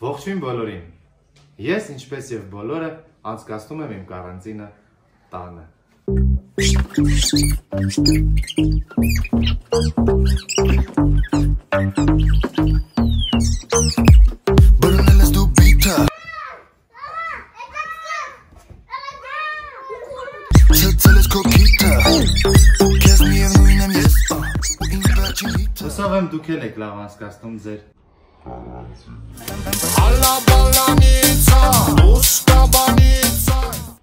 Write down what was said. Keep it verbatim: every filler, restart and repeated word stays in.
Ողջույն բոլորին։ Ես ինչպես եւ բոլորը անցկացնում եմ իմ կարանտինը տանը։ Հուսով եմ դուք էլ եք լավ անցկացնում ձեր Alla ballanizza, busca banizza.